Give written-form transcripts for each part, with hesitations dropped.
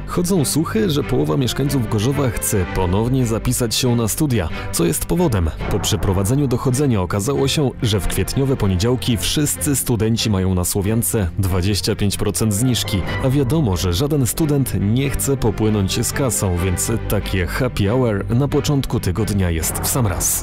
Chodzą słuchy, że połowa mieszkańców Gorzowa chce ponownie zapisać się na studia. Co jest powodem? Po przeprowadzeniu dochodzenia okazało się, że w kwietniowe poniedziałki wszyscy studenci mają na Słowiance 25% zniżki. A wiadomo, że żaden student nie chce popłynąć z kasą, więc takie happy hour na początku tygodnia jest w sam raz.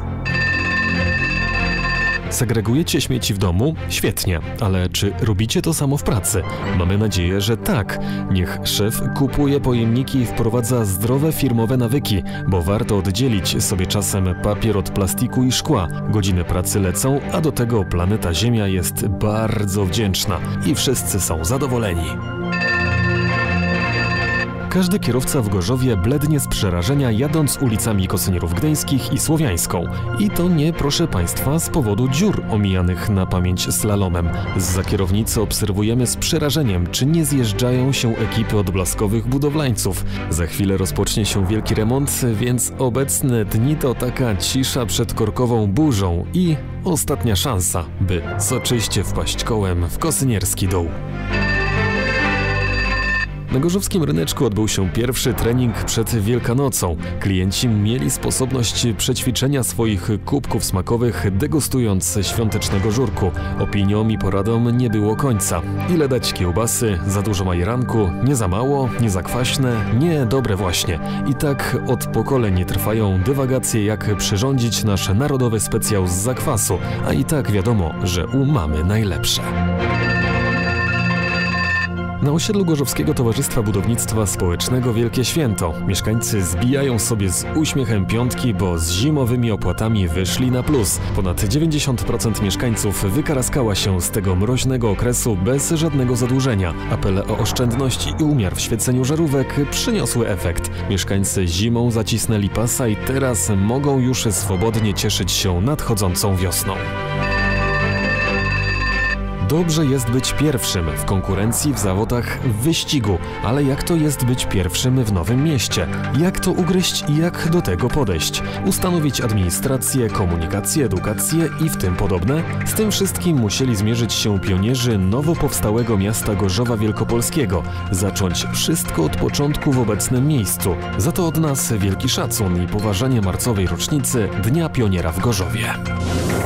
Segregujecie śmieci w domu? Świetnie, ale czy robicie to samo w pracy? Mamy nadzieję, że tak. Niech szef kupuje pojemniki i wprowadza zdrowe firmowe nawyki, bo warto oddzielić sobie czasem papier od plastiku i szkła. Godziny pracy lecą, a do tego planeta Ziemia jest bardzo wdzięczna i wszyscy są zadowoleni. Każdy kierowca w Gorzowie blednie z przerażenia jadąc ulicami Kosynierów Gdyńskich i Słowiańską. I to nie, proszę Państwa, z powodu dziur omijanych na pamięć slalomem. Zza kierownicy obserwujemy z przerażeniem, czy nie zjeżdżają się ekipy odblaskowych budowlańców. Za chwilę rozpocznie się wielki remont, więc obecne dni to taka cisza przed korkową burzą i ostatnia szansa, by soczyście wpaść kołem w Kosynierski Dół. Na gorzowskim ryneczku odbył się pierwszy trening przed Wielkanocą. Klienci mieli sposobność przećwiczenia swoich kubków smakowych, degustując świątecznego żurku. Opiniom i poradom nie było końca. Ile dać kiełbasy, za dużo majeranku, nie za mało, nie za kwaśne, nie dobre właśnie. I tak od pokoleń trwają dywagacje, jak przyrządzić nasz narodowy specjał z zakwasu, a i tak wiadomo, że mamy najlepsze. Na osiedlu Gorzowskiego Towarzystwa Budownictwa Społecznego wielkie święto. Mieszkańcy zbijają sobie z uśmiechem piątki, bo z zimowymi opłatami wyszli na plus. Ponad 90% mieszkańców wykaraskała się z tego mroźnego okresu bez żadnego zadłużenia. Apele o oszczędność i umiar w świeceniu żarówek przyniosły efekt. Mieszkańcy zimą zacisnęli pasa i teraz mogą już swobodnie cieszyć się nadchodzącą wiosną. Dobrze jest być pierwszym w konkurencji w zawodach w wyścigu, ale jak to jest być pierwszym w nowym mieście? Jak to ugryźć i jak do tego podejść? Ustanowić administrację, komunikację, edukację i w tym podobne? Z tym wszystkim musieli zmierzyć się pionierzy nowo powstałego miasta Gorzowa Wielkopolskiego. Zacząć wszystko od początku w obecnym miejscu. Za to od nas wielki szacun i poważanie marcowej rocznicy Dnia Pioniera w Gorzowie.